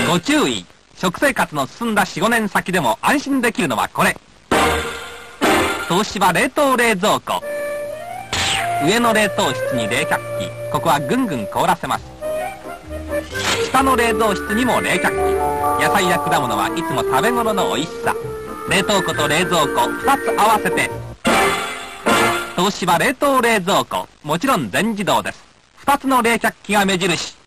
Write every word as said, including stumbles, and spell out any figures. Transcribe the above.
ご注意。食生活の進んだよん、ごねん先でも安心できるのはこれ。東芝冷凍冷蔵庫。上の冷凍室に冷却機。ここはぐんぐん凍らせます。下の冷蔵室にも冷却機。野菜や果物はいつも食べ頃の美味しさ。冷凍庫と冷蔵庫ふたつ合わせて東芝冷凍冷蔵庫、もちろん全自動です。ふたつの冷却機が目印。